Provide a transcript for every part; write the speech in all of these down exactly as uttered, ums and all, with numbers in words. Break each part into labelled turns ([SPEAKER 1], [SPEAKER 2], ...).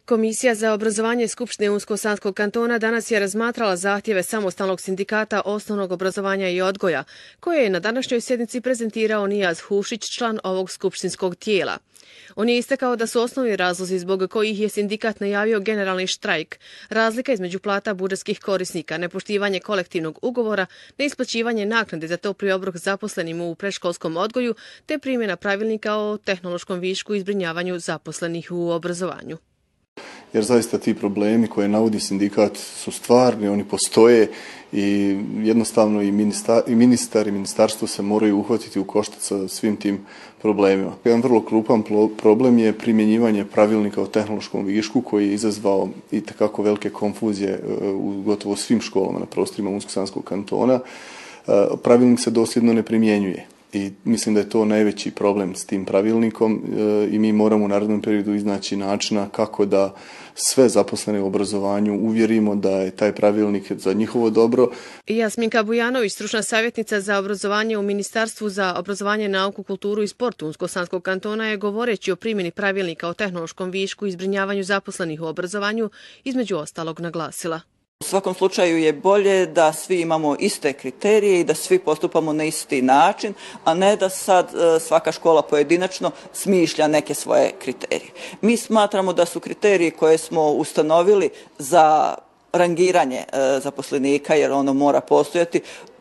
[SPEAKER 1] Komisija za obrazovanje Skupštine Unsko-Sanskog kantona danas je razmatrala zahtjeve samostalnog sindikata osnovnog obrazovanja i odgoja, koje je na današnjoj sjednici prezentirao Nijaz Hušić, član ovog skupštinskog tijela. On je istakao da su osnovni razlozi zbog kojih je sindikat najavio generalni štrajk, razlika između plata budžetskih korisnika, nepoštivanje kolektivnog ugovora, neisplaćivanje naknade za topli obrok zaposlenim u predškolskom odgoju, te primjena pravilnika o tehnološkom višku i zbrinjavanju zaposlenih u obrazovanju.
[SPEAKER 2] Jer zaista ti problemi koje navodi sindikat su stvarni, oni postoje i jednostavno i ministar i, ministar, i ministarstvo se moraju uhvatiti u koštac sa svim tim problemima. Jedan vrlo krupan problem je primjenjivanje pravilnika o tehnološkom višku koji je izazvao itekako velike konfuzije u gotovo svim školama na prostorima Unsko-Sanskog kantona. Pravilnik se dosljedno ne primjenjuje. I mislim da je to najveći problem s tim pravilnikom i mi moramo u narednom periodu iznaći načina kako da sve zaposlene u obrazovanju uvjerimo da je taj pravilnik za njihovo dobro.
[SPEAKER 1] Jasminka Bujanović, stručna savjetnica za obrazovanje u Ministarstvu za obrazovanje, nauku, kulturu i sport Unsko-Sanskog kantona, je govoreći o primjeni pravilnika o tehnološkom višku i zbrinjavanju zaposlenih u obrazovanju između ostalog naglasila.
[SPEAKER 3] U svakom slučaju je bolje da svi imamo iste kriterije i da svi postupamo na isti način, a ne da sad svaka škola pojedinačno smišlja neke svoje kriterije. Mi smatramo da su kriteriji koje smo ustanovili za rangiranje zaposlenika, jer ono mora postojati,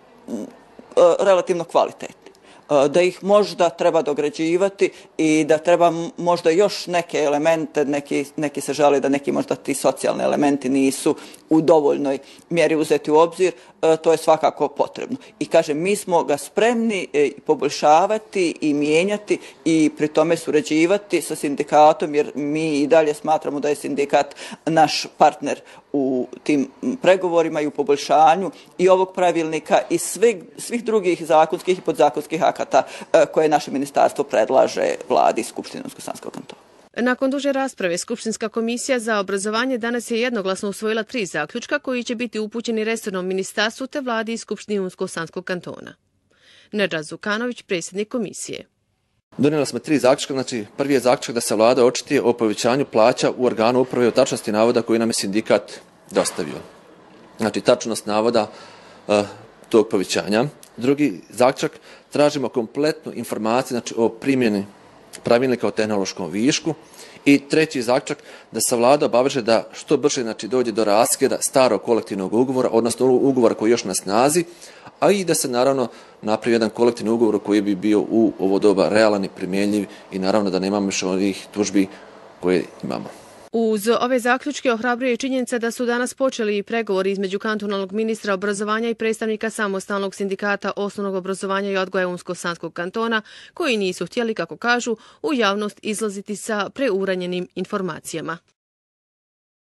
[SPEAKER 3] relativno kvalitetni. Da ih možda treba dograđivati i da treba možda još neke elemente, neki, neki se žale da neki možda ti socijalni elementi nisu u dovoljnoj mjeri uzeti u obzir, to je svakako potrebno. I kažem, mi smo ga spremni poboljšavati i mijenjati i pri tome surađivati sa sindikatom, jer mi i dalje smatramo da je sindikat naš partner u tim pregovorima i u poboljšanju i ovog pravilnika i svih, svih drugih zakonskih i podzakonskih akata koje naše ministarstvo predlaže vladi Skupštine Unsko-Sanskog kantona.
[SPEAKER 1] Nakon duže rasprave, Skupštinska komisija za obrazovanje danas je jednoglasno usvojila tri zaključka koji će biti upućeni resornom ministarstvu te vladi i Skupštini Unsko-Sanskog kantona. Nedžad Zukanović, predsjednik komisije.
[SPEAKER 4] Donijeli smo tri zaključka, znači prvi je zaključak da se vlada očituje o povećanju plaća u organu uprave o tačnosti navoda koji nam je sindikat dostavio. Znači tačnost navoda uh, tog povećanja. Drugi zaključak, tražimo kompletnu informaciju znači, o primjeni pravilnika o tehnološkom višku. I treći zaključak, da se vlada obaveže da što brže znači, dođe do raskida starog kolektivnog ugovora, odnosno ugovora koji je još na snazi, a i da se naravno napravi jedan kolektivni ugovor koji bi bio u ovo doba realan i primjenjiv i naravno da nemamo još ovih tužbi koje imamo.
[SPEAKER 1] Uz ove zaključke ohrabruje činjenica da su danas počeli pregovori između kantonalnog ministra obrazovanja i predstavnika samostalnog sindikata osnovnog obrazovanja i odgoja Unsko-Sanskog kantona, koji nisu htjeli, kako kažu, u javnost izlaziti sa preuranjenim informacijama.